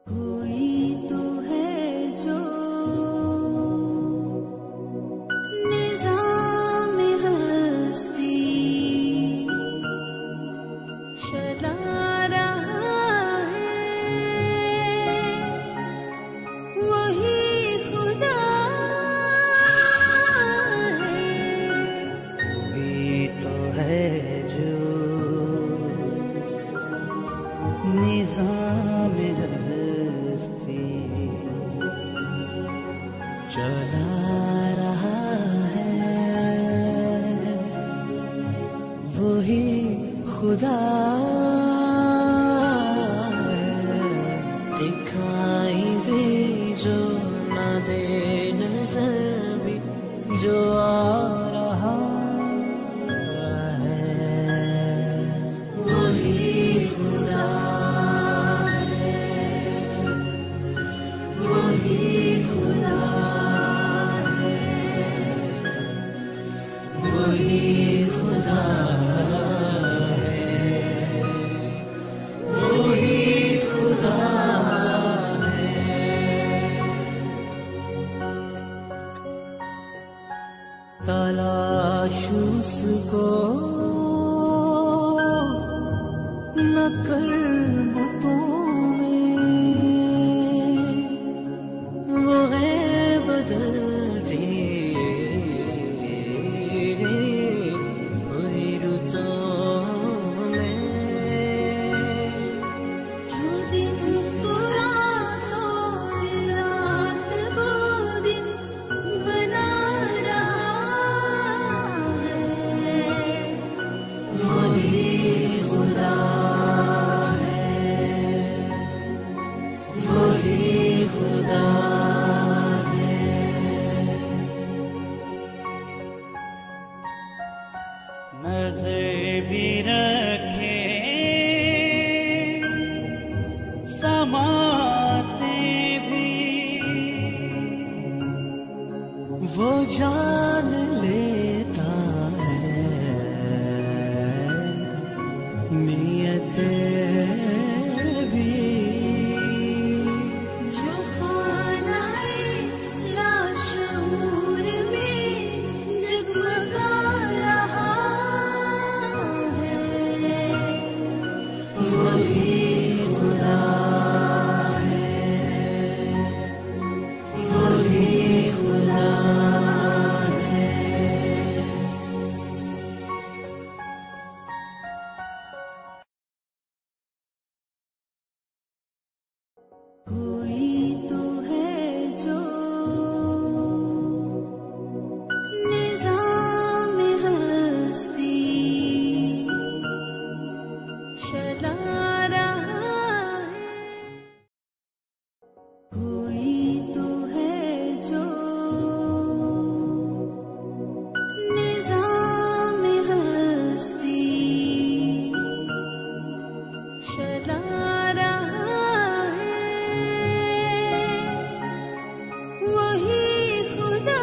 कोई तो है जो निज़ाम हस्ती चला रहा है, वही खुदा है। कोई तो है जो निज़ाम हस्ती चला रहा है, वही खुदा है। दिखाई भी जो न दे नजर भी जो आ रहा है, वही खुदा है, वही खुदा है, वही खुदा है, वही खुदा तलाश उसको न कर बुतों में, वो है बदलती हुई रुतों में। जो दिन को रातों, रात को दिन बना रहा है, वही खुदा है, वही खुदा नजर भी रखे समाते भी, वो जान लेता है नियते भी। जो खानाए लाशऊर में जगमगा रहा है, वही खुदा है, वही खुदा है। कोई तो है जो निज़ाम हस्ती चला रहा है। कोई तो है जो निज़ाम हस्ती चला रहा है, वही खुदा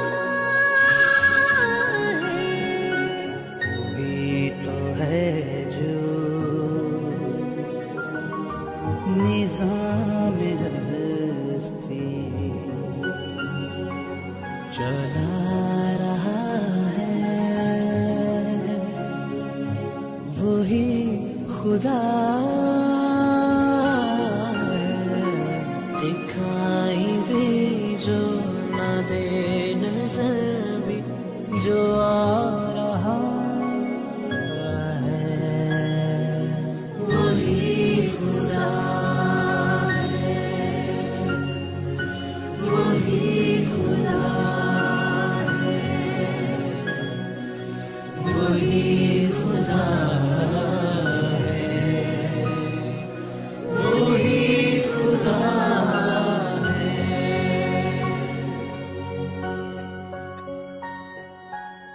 है। कोई तो है जो निज़ाम हस्ती चला रहा है, वही खुदा है। दिखाई भी जो न दे नजर भी जो आ रहा है, वही खुदा है, वही खुदा है, वही खुदा है, वही खुदा है।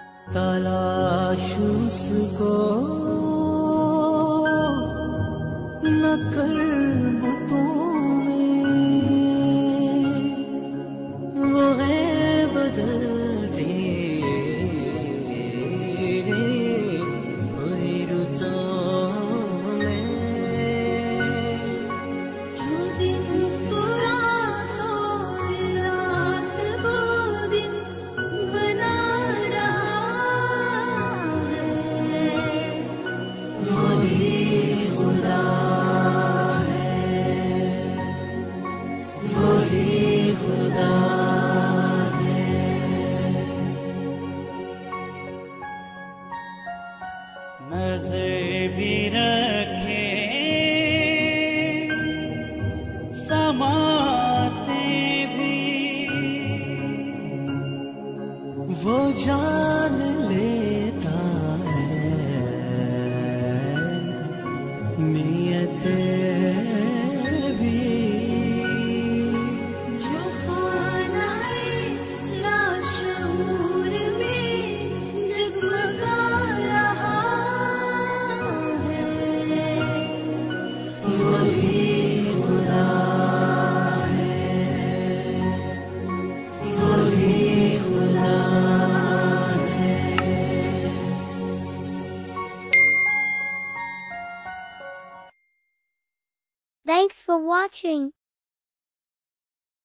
Thanks for watching.